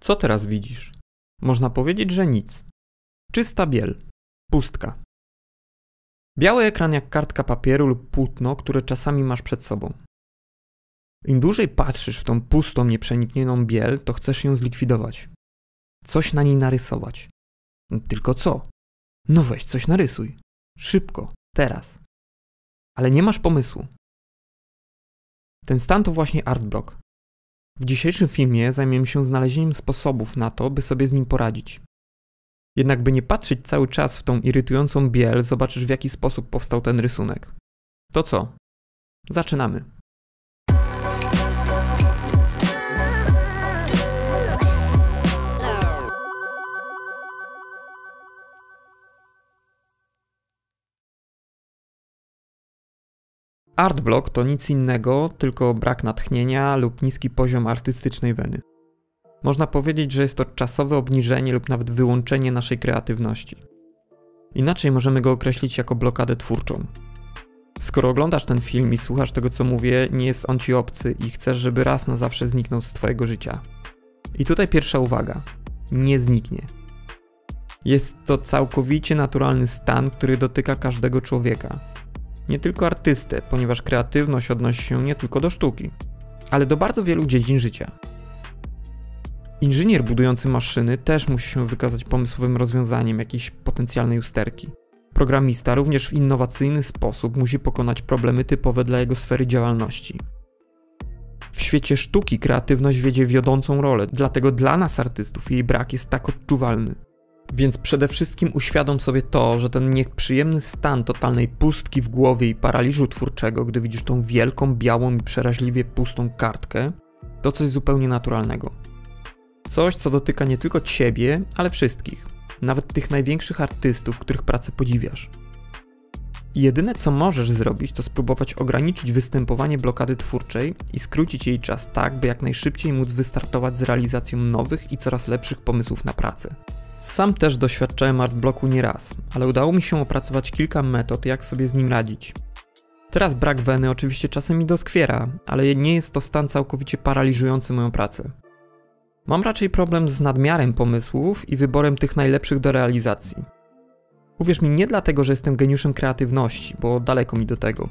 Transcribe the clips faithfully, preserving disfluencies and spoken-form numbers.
Co teraz widzisz? Można powiedzieć, że nic. Czysta biel. Pustka. Biały ekran jak kartka papieru lub płótno, które czasami masz przed sobą. Im dłużej patrzysz w tą pustą, nieprzenikniętą biel, to chcesz ją zlikwidować. Coś na niej narysować. Tylko co? No weź coś narysuj. Szybko. Teraz. Ale nie masz pomysłu. Ten stan to właśnie artblock. W dzisiejszym filmie zajmiemy się znalezieniem sposobów na to, by sobie z nim poradzić. Jednak by nie patrzeć cały czas w tą irytującą biel, zobaczysz, w jaki sposób powstał ten rysunek. To co? Zaczynamy. Artblock to nic innego, tylko brak natchnienia lub niski poziom artystycznej weny. Można powiedzieć, że jest to czasowe obniżenie lub nawet wyłączenie naszej kreatywności. Inaczej możemy go określić jako blokadę twórczą. Skoro oglądasz ten film i słuchasz tego, co mówię, nie jest on ci obcy i chcesz, żeby raz na zawsze zniknął z twojego życia. I tutaj pierwsza uwaga. Nie zniknie. Jest to całkowicie naturalny stan, który dotyka każdego człowieka. Nie tylko artystę, ponieważ kreatywność odnosi się nie tylko do sztuki, ale do bardzo wielu dziedzin życia. Inżynier budujący maszyny też musi się wykazać pomysłowym rozwiązaniem jakiejś potencjalnej usterki. Programista również w innowacyjny sposób musi pokonać problemy typowe dla jego sfery działalności. W świecie sztuki kreatywność wiedzie wiodącą rolę, dlatego dla nas artystów jej brak jest tak odczuwalny. Więc przede wszystkim uświadom sobie to, że ten nieprzyjemny stan totalnej pustki w głowie i paraliżu twórczego, gdy widzisz tą wielką, białą i przeraźliwie pustą kartkę, to coś zupełnie naturalnego. Coś, co dotyka nie tylko ciebie, ale wszystkich. Nawet tych największych artystów, których pracę podziwiasz. Jedyne, co możesz zrobić, to spróbować ograniczyć występowanie blokady twórczej i skrócić jej czas tak, by jak najszybciej móc wystartować z realizacją nowych i coraz lepszych pomysłów na pracę. Sam też doświadczałem artblocku nieraz, ale udało mi się opracować kilka metod, jak sobie z nim radzić. Teraz brak weny oczywiście czasem mi doskwiera, ale nie jest to stan całkowicie paraliżujący moją pracę. Mam raczej problem z nadmiarem pomysłów i wyborem tych najlepszych do realizacji. Uwierz mi, nie dlatego, że jestem geniuszem kreatywności, bo daleko mi do tego.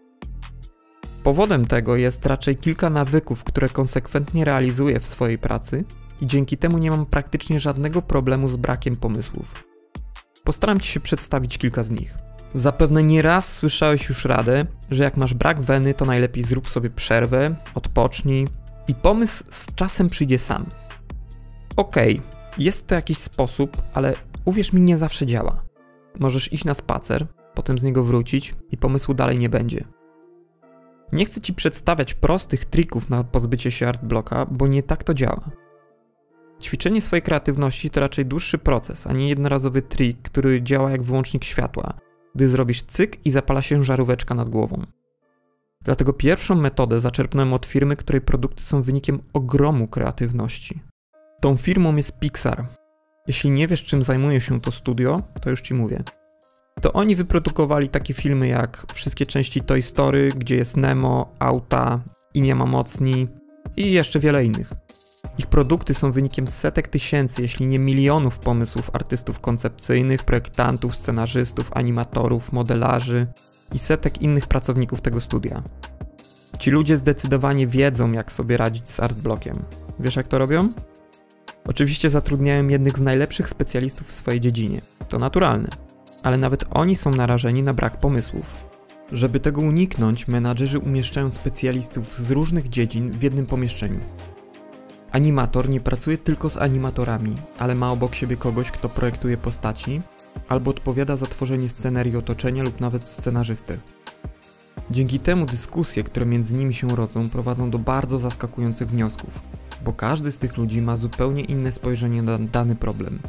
Powodem tego jest raczej kilka nawyków, które konsekwentnie realizuję w swojej pracy i dzięki temu nie mam praktycznie żadnego problemu z brakiem pomysłów. Postaram ci się przedstawić kilka z nich. Zapewne nieraz słyszałeś już radę, że jak masz brak weny, to najlepiej zrób sobie przerwę, odpocznij i pomysł z czasem przyjdzie sam. Okej, jest to jakiś sposób, ale uwierz mi, nie zawsze działa. Możesz iść na spacer, potem z niego wrócić i pomysłu dalej nie będzie. Nie chcę ci przedstawiać prostych trików na pozbycie się artblocka, bo nie tak to działa. Ćwiczenie swojej kreatywności to raczej dłuższy proces, a nie jednorazowy trik, który działa jak wyłącznik światła, gdy zrobisz cyk i zapala się żaróweczka nad głową. Dlatego pierwszą metodę zaczerpnąłem od firmy, której produkty są wynikiem ogromu kreatywności. Tą firmą jest Pixar. Jeśli nie wiesz, czym zajmuje się to studio, to już ci mówię. To oni wyprodukowali takie filmy jak wszystkie części Toy Story, gdzie jest Nemo, auta i nie ma mocni i jeszcze wiele innych. Ich produkty są wynikiem setek tysięcy, jeśli nie milionów pomysłów artystów koncepcyjnych, projektantów, scenarzystów, animatorów, modelarzy i setek innych pracowników tego studia. Ci ludzie zdecydowanie wiedzą, jak sobie radzić z artblockiem. Wiesz, jak to robią? Oczywiście zatrudniają jednych z najlepszych specjalistów w swojej dziedzinie. To naturalne. Ale nawet oni są narażeni na brak pomysłów. Żeby tego uniknąć, menadżerzy umieszczają specjalistów z różnych dziedzin w jednym pomieszczeniu. Animator nie pracuje tylko z animatorami, ale ma obok siebie kogoś, kto projektuje postaci, albo odpowiada za tworzenie scenerii otoczenia lub nawet scenarzystę. Dzięki temu dyskusje, które między nimi się rodzą, prowadzą do bardzo zaskakujących wniosków, bo każdy z tych ludzi ma zupełnie inne spojrzenie na dany problem.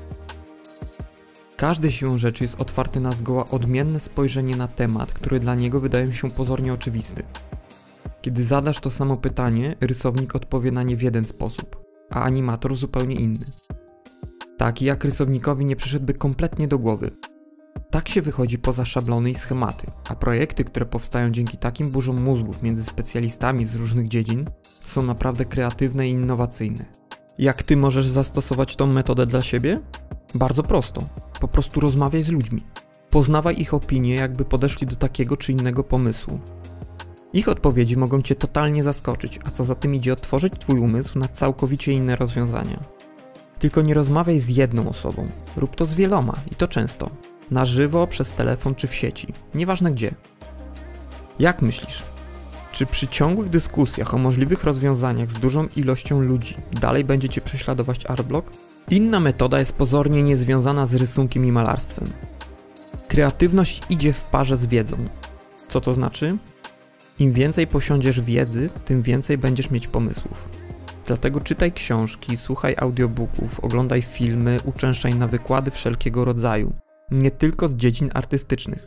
Każdy siłą rzeczy jest otwarty na zgoła odmienne spojrzenie na temat, który dla niego wydaje się pozornie oczywisty. Kiedy zadasz to samo pytanie, rysownik odpowie na nie w jeden sposób, a animator zupełnie inny. Taki, jak rysownikowi nie przyszedłby kompletnie do głowy. Tak się wychodzi poza szablony i schematy, a projekty, które powstają dzięki takim burzom mózgów między specjalistami z różnych dziedzin, są naprawdę kreatywne i innowacyjne. Jak ty możesz zastosować tą metodę dla siebie? Bardzo prosto. Po prostu rozmawiaj z ludźmi. Poznawaj ich opinie, jakby podeszli do takiego czy innego pomysłu. Ich odpowiedzi mogą cię totalnie zaskoczyć, a co za tym idzie, otworzyć twój umysł na całkowicie inne rozwiązania. Tylko nie rozmawiaj z jedną osobą. Rób to z wieloma i to często. Na żywo, przez telefon czy w sieci. Nieważne gdzie. Jak myślisz? Czy przy ciągłych dyskusjach o możliwych rozwiązaniach z dużą ilością ludzi dalej będzie cię prześladować artblock? Inna metoda jest pozornie niezwiązana z rysunkiem i malarstwem. Kreatywność idzie w parze z wiedzą. Co to znaczy? Im więcej posiądziesz wiedzy, tym więcej będziesz mieć pomysłów. Dlatego czytaj książki, słuchaj audiobooków, oglądaj filmy, uczęszczaj na wykłady wszelkiego rodzaju. Nie tylko z dziedzin artystycznych.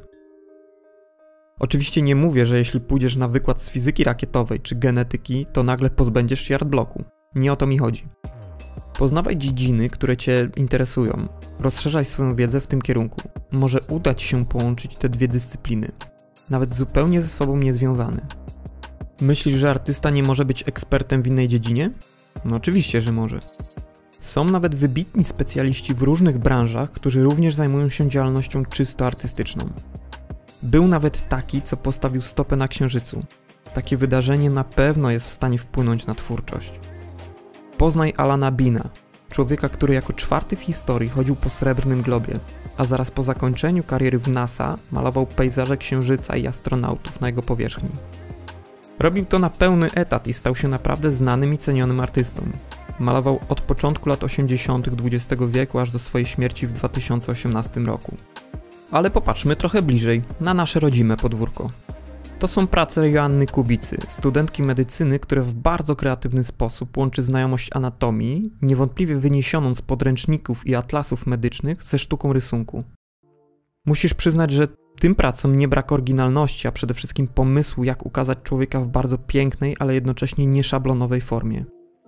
Oczywiście nie mówię, że jeśli pójdziesz na wykład z fizyki rakietowej czy genetyki, to nagle pozbędziesz się artblocku. Nie o to mi chodzi. Poznawaj dziedziny, które cię interesują. Rozszerzaj swoją wiedzę w tym kierunku. Może udać się połączyć te dwie dyscypliny. Nawet zupełnie ze sobą niezwiązane. Myślisz, że artysta nie może być ekspertem w innej dziedzinie? No oczywiście, że może. Są nawet wybitni specjaliści w różnych branżach, którzy również zajmują się działalnością czysto artystyczną. Był nawet taki, co postawił stopę na Księżycu. Takie wydarzenie na pewno jest w stanie wpłynąć na twórczość. Poznaj Alana Beana, człowieka, który jako czwarty w historii chodził po Srebrnym Globie, a zaraz po zakończeniu kariery w NASA malował pejzaże Księżyca i astronautów na jego powierzchni. Robił to na pełny etat i stał się naprawdę znanym i cenionym artystą. Malował od początku lat osiemdziesiątych dwudziestego wieku aż do swojej śmierci w dwa tysiące osiemnastym roku. Ale popatrzmy trochę bliżej na nasze rodzime podwórko. To są prace Joanny Kubicy, studentki medycyny, która w bardzo kreatywny sposób łączy znajomość anatomii, niewątpliwie wyniesioną z podręczników i atlasów medycznych, ze sztuką rysunku. Musisz przyznać, że tym pracom nie brak oryginalności, a przede wszystkim pomysłu, jak ukazać człowieka w bardzo pięknej, ale jednocześnie nieszablonowej formie.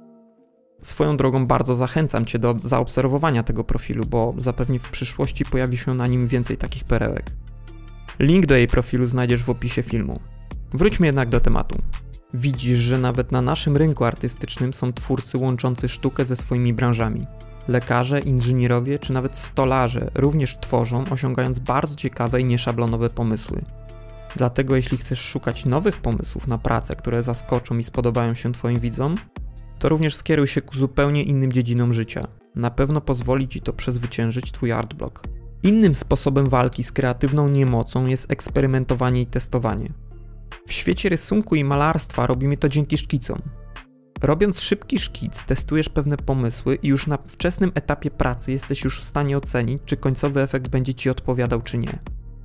Swoją drogą bardzo zachęcam cię do zaobserwowania tego profilu, bo zapewne w przyszłości pojawi się na nim więcej takich perełek. Link do jej profilu znajdziesz w opisie filmu. Wróćmy jednak do tematu. Widzisz, że nawet na naszym rynku artystycznym są twórcy łączący sztukę ze swoimi branżami. Lekarze, inżynierowie czy nawet stolarze również tworzą, osiągając bardzo ciekawe i nieszablonowe pomysły. Dlatego jeśli chcesz szukać nowych pomysłów na pracę, które zaskoczą i spodobają się twoim widzom, to również skieruj się ku zupełnie innym dziedzinom życia. Na pewno pozwoli ci to przezwyciężyć twój artblock. Innym sposobem walki z kreatywną niemocą jest eksperymentowanie i testowanie. W świecie rysunku i malarstwa robimy to dzięki szkicom. Robiąc szybki szkic, testujesz pewne pomysły i już na wczesnym etapie pracy jesteś już w stanie ocenić, czy końcowy efekt będzie ci odpowiadał, czy nie.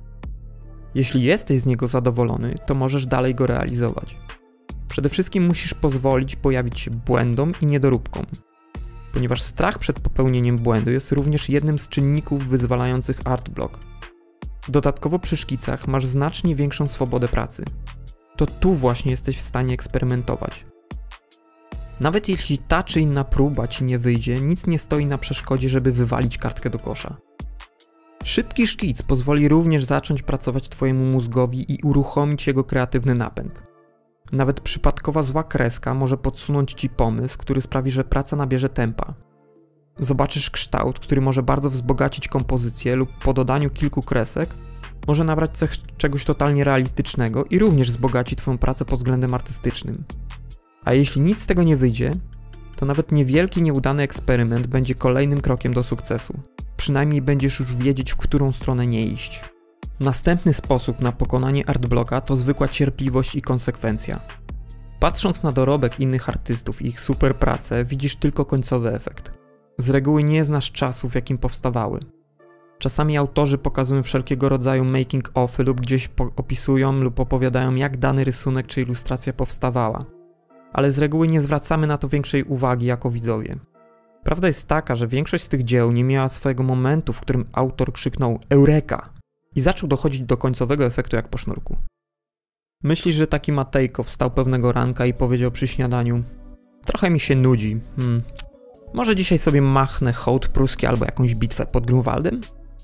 Jeśli jesteś z niego zadowolony, to możesz dalej go realizować. Przede wszystkim musisz pozwolić pojawić się błędom i niedoróbkom, ponieważ strach przed popełnieniem błędu jest również jednym z czynników wyzwalających artblock. Dodatkowo przy szkicach masz znacznie większą swobodę pracy. To tu właśnie jesteś w stanie eksperymentować. Nawet jeśli ta czy inna próba ci nie wyjdzie, nic nie stoi na przeszkodzie, żeby wywalić kartkę do kosza. Szybki szkic pozwoli również zacząć pracować twojemu mózgowi i uruchomić jego kreatywny napęd. Nawet przypadkowa zła kreska może podsunąć ci pomysł, który sprawi, że praca nabierze tempa. Zobaczysz kształt, który może bardzo wzbogacić kompozycję lub po dodaniu kilku kresek może nabrać cech czegoś totalnie realistycznego i również wzbogaci twoją pracę pod względem artystycznym. A jeśli nic z tego nie wyjdzie, to nawet niewielki nieudany eksperyment będzie kolejnym krokiem do sukcesu. Przynajmniej będziesz już wiedzieć, w którą stronę nie iść. Następny sposób na pokonanie artblocka to zwykła cierpliwość i konsekwencja. Patrząc na dorobek innych artystów i ich super pracę, widzisz tylko końcowy efekt. Z reguły nie znasz czasu, w jakim powstawały. Czasami autorzy pokazują wszelkiego rodzaju making-offy lub gdzieś opisują lub opowiadają, jak dany rysunek czy ilustracja powstawała. Ale z reguły nie zwracamy na to większej uwagi jako widzowie. Prawda jest taka, że większość z tych dzieł nie miała swojego momentu, w którym autor krzyknął Eureka i zaczął dochodzić do końcowego efektu jak po sznurku. Myślisz, że taki Matejko wstał pewnego ranka i powiedział przy śniadaniu: trochę mi się nudzi, hmm. może dzisiaj sobie machnę hołd pruski albo jakąś bitwę pod Grunwaldem?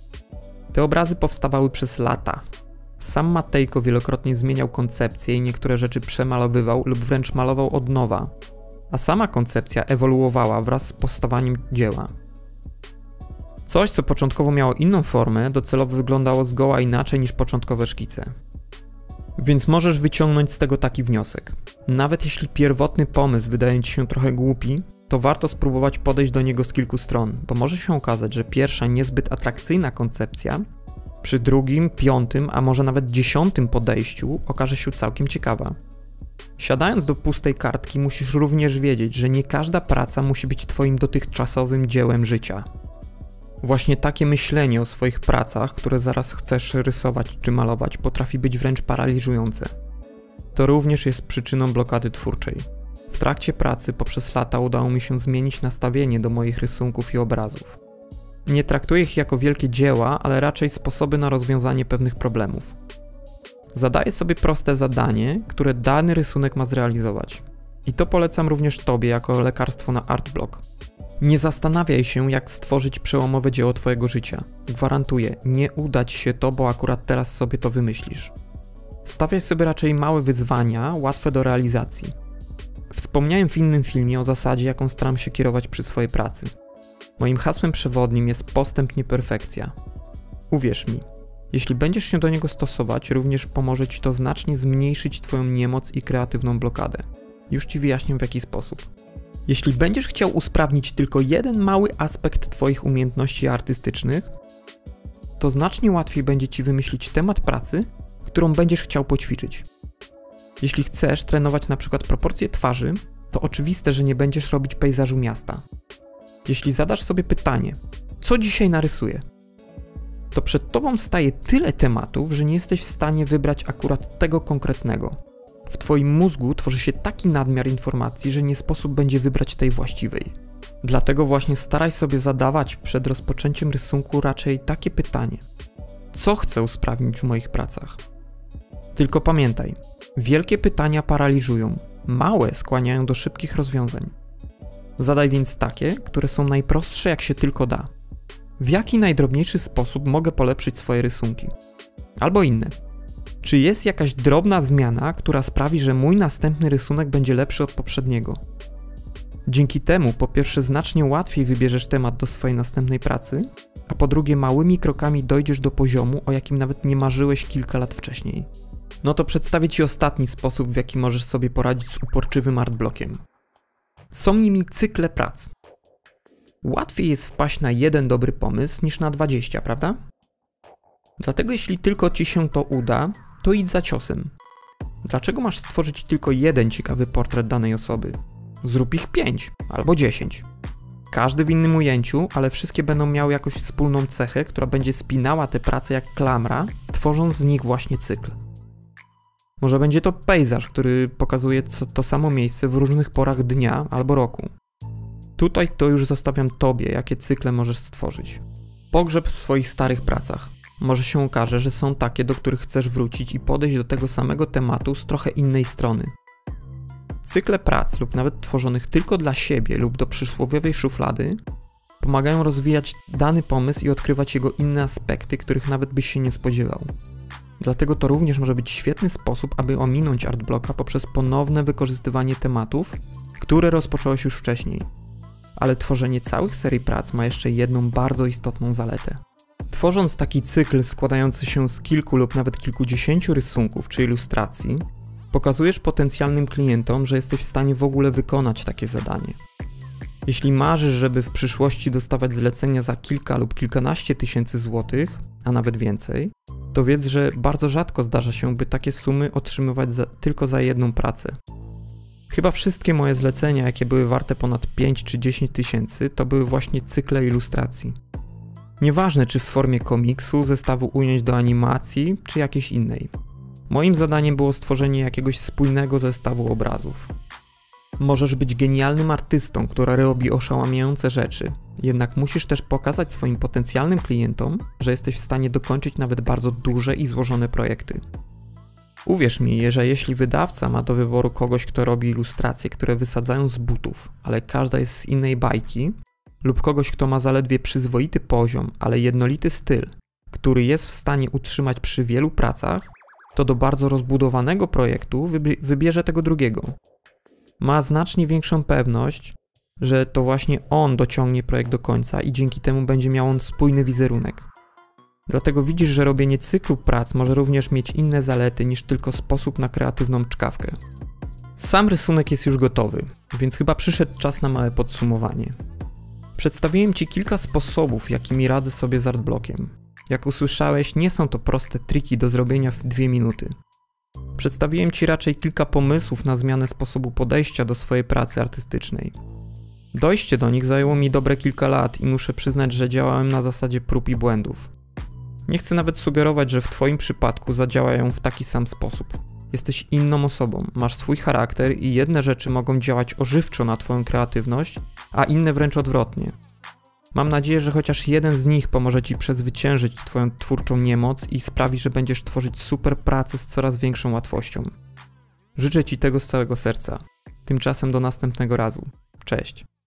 Te obrazy powstawały przez lata. Sam Matejko wielokrotnie zmieniał koncepcję i niektóre rzeczy przemalowywał lub wręcz malował od nowa. a sama koncepcja ewoluowała wraz z powstawaniem dzieła. Coś, co początkowo miało inną formę, docelowo wyglądało zgoła inaczej niż początkowe szkice. Więc możesz wyciągnąć z tego taki wniosek. Nawet jeśli pierwotny pomysł wydaje ci się trochę głupi, to warto spróbować podejść do niego z kilku stron, bo może się okazać, że pierwsza niezbyt atrakcyjna koncepcja przy drugim, piątym, a może nawet dziesiątym podejściu okaże się całkiem ciekawa. Siadając do pustej kartki, musisz również wiedzieć, że nie każda praca musi być twoim dotychczasowym dziełem życia. Właśnie takie myślenie o swoich pracach, które zaraz chcesz rysować czy malować, potrafi być wręcz paraliżujące. To również jest przyczyną blokady twórczej. W trakcie pracy poprzez lata udało mi się zmienić nastawienie do moich rysunków i obrazów. Nie traktuję ich jako wielkie dzieła, ale raczej sposoby na rozwiązanie pewnych problemów. Zadaję sobie proste zadanie, które dany rysunek ma zrealizować. I to polecam również tobie jako lekarstwo na artblock. Nie zastanawiaj się, jak stworzyć przełomowe dzieło twojego życia. Gwarantuję, nie uda ci się to, bo akurat teraz sobie to wymyślisz. Stawiaj sobie raczej małe wyzwania, łatwe do realizacji. Wspomniałem w innym filmie o zasadzie, jaką staram się kierować przy swojej pracy. Moim hasłem przewodnim jest postęp, nie perfekcja. Uwierz mi, jeśli będziesz się do niego stosować, również pomoże ci to znacznie zmniejszyć twoją niemoc i kreatywną blokadę. Już ci wyjaśnię w jaki sposób. Jeśli będziesz chciał usprawnić tylko jeden mały aspekt twoich umiejętności artystycznych, to znacznie łatwiej będzie ci wymyślić temat pracy, którą będziesz chciał poćwiczyć. Jeśli chcesz trenować na przykład proporcje twarzy, to oczywiste, że nie będziesz robić pejzażu miasta. Jeśli zadasz sobie pytanie, co dzisiaj narysuję, to przed tobą staje tyle tematów, że nie jesteś w stanie wybrać akurat tego konkretnego. W twoim mózgu tworzy się taki nadmiar informacji, że nie sposób będzie wybrać tej właściwej. Dlatego właśnie staraj sobie zadawać przed rozpoczęciem rysunku raczej takie pytanie: co chcę usprawnić w moich pracach? Tylko pamiętaj, wielkie pytania paraliżują, małe skłaniają do szybkich rozwiązań. Zadaj więc takie, które są najprostsze jak się tylko da. W jaki najdrobniejszy sposób mogę polepszyć swoje rysunki? Albo inne. Czy jest jakaś drobna zmiana, która sprawi, że mój następny rysunek będzie lepszy od poprzedniego? Dzięki temu po pierwsze znacznie łatwiej wybierzesz temat do swojej następnej pracy, a po drugie małymi krokami dojdziesz do poziomu, o jakim nawet nie marzyłeś kilka lat wcześniej. No to przedstawię ci ostatni sposób, w jaki możesz sobie poradzić z uporczywym artblockiem. Są nimi cykle prac. Łatwiej jest wpaść na jeden dobry pomysł niż na dwadzieścia, prawda? Dlatego jeśli tylko ci się to uda, to idź za ciosem. Dlaczego masz stworzyć tylko jeden ciekawy portret danej osoby? Zrób ich pięć albo dziesięć. Każdy w innym ujęciu, ale wszystkie będą miały jakąś wspólną cechę, która będzie spinała te prace jak klamra, tworząc z nich właśnie cykl. Może będzie to pejzaż, który pokazuje to samo miejsce w różnych porach dnia albo roku. Tutaj to już zostawiam tobie, jakie cykle możesz stworzyć. Pogrzeb w swoich starych pracach. Może się okaże, że są takie, do których chcesz wrócić i podejść do tego samego tematu z trochę innej strony. Cykle prac lub nawet tworzonych tylko dla siebie lub do przysłowiowej szuflady pomagają rozwijać dany pomysł i odkrywać jego inne aspekty, których nawet byś się nie spodziewał. Dlatego to również może być świetny sposób, aby ominąć artblocka poprzez ponowne wykorzystywanie tematów, które rozpocząłeś już wcześniej. Ale tworzenie całych serii prac ma jeszcze jedną bardzo istotną zaletę. Tworząc taki cykl składający się z kilku lub nawet kilkudziesięciu rysunków czy ilustracji, pokazujesz potencjalnym klientom, że jesteś w stanie w ogóle wykonać takie zadanie. Jeśli marzysz, żeby w przyszłości dostawać zlecenia za kilka lub kilkanaście tysięcy złotych, a nawet więcej, to wiedz, że bardzo rzadko zdarza się, by takie sumy otrzymywać za, tylko za jedną pracę. Chyba wszystkie moje zlecenia, jakie były warte ponad pięć czy dziesięć tysięcy, to były właśnie cykle ilustracji. Nieważne, czy w formie komiksu, zestawu ujęć do animacji, czy jakiejś innej. Moim zadaniem było stworzenie jakiegoś spójnego zestawu obrazów. Możesz być genialnym artystą, który robi oszałamiające rzeczy, jednak musisz też pokazać swoim potencjalnym klientom, że jesteś w stanie dokończyć nawet bardzo duże i złożone projekty. Uwierz mi, że jeśli wydawca ma do wyboru kogoś, kto robi ilustracje, które wysadzają z butów, ale każda jest z innej bajki, lub kogoś, kto ma zaledwie przyzwoity poziom, ale jednolity styl, który jest w stanie utrzymać przy wielu pracach, to do bardzo rozbudowanego projektu wybierze tego drugiego. ma znacznie większą pewność, że to właśnie on dociągnie projekt do końca i dzięki temu będzie miał on spójny wizerunek. Dlatego widzisz, że robienie cyklu prac może również mieć inne zalety niż tylko sposób na kreatywną czkawkę. Sam rysunek jest już gotowy, więc chyba przyszedł czas na małe podsumowanie. Przedstawiłem Ci kilka sposobów, jakimi radzę sobie z artblockiem. Jak usłyszałeś, nie są to proste triki do zrobienia w dwie minuty. Przedstawiłem Ci raczej kilka pomysłów na zmianę sposobu podejścia do swojej pracy artystycznej. Dojście do nich zajęło mi dobre kilka lat i muszę przyznać, że działałem na zasadzie prób i błędów. Nie chcę nawet sugerować, że w Twoim przypadku zadziałają w taki sam sposób. Jesteś inną osobą, masz swój charakter i jedne rzeczy mogą działać ożywczo na Twoją kreatywność, a inne wręcz odwrotnie. Mam nadzieję, że chociaż jeden z nich pomoże Ci przezwyciężyć Twoją twórczą niemoc i sprawi, że będziesz tworzyć super pracę z coraz większą łatwością. Życzę Ci tego z całego serca. Tymczasem do następnego razu. Cześć.